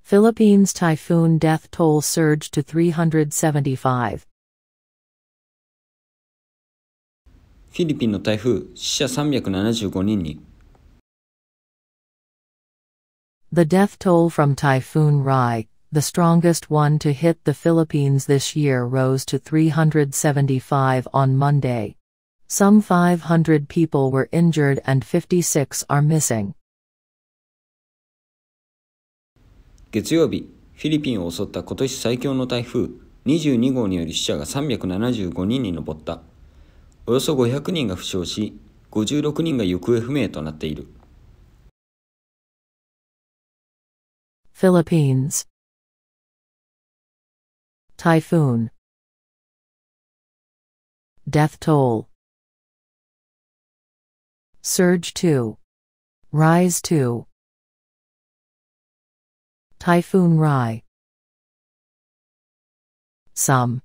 Philippines typhoon death toll surged to 375. フィリピンの台風、死者375人に。 The death toll from Typhoon Rai, the strongest one to hit the Philippines this year, rose to 375 on Monday. Some 500 people were injured and 56 are missing. 月曜日、フィリピンを襲った今年最強の台風22号により死者が375人に上った。およそ500人が負傷し、56人が行方不明となっている。 Philippines Typhoon Death toll Surge 2 Rise 2 Typhoon Rai Some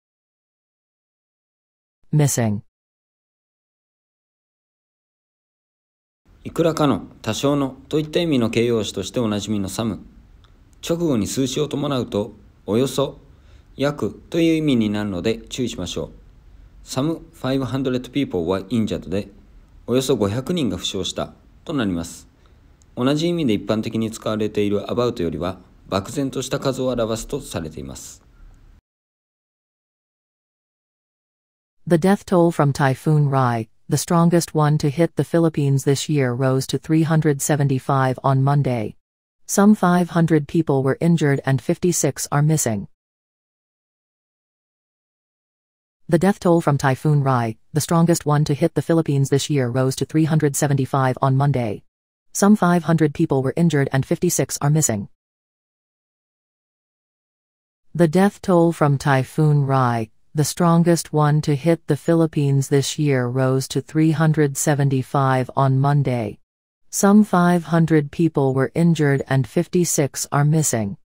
Missing いくらかの、多少のといった意味の形容詞としておなじみのsome。直後に数詞を伴うと、およそ、約という意味になるので注意しましょう。Some 500 people were injured で、およそ500人が負傷したとなります。同じ意味で一般的に使われている about よりは、漠然とした数を表すとされています。 The death toll from Typhoon Rai, the strongest one to hit the Philippines this year, rose to 375 on Monday. Some 500 people were injured and 56 are missing. The death toll from Typhoon Rai, the strongest one to hit the Philippines this year, rose to 375 on Monday. Some 500 people were injured and 56 are missing. The death toll from Typhoon Rai, the strongest one to hit the Philippines this year, rose to 375 on Monday. Some 500 people were injured and 56 are missing.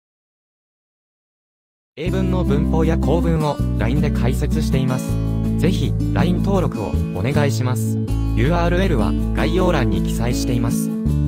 英文の文法や構文を LINE で解説しています。ぜひ LINE 登録をお願いします。URL は概要欄に記載しています。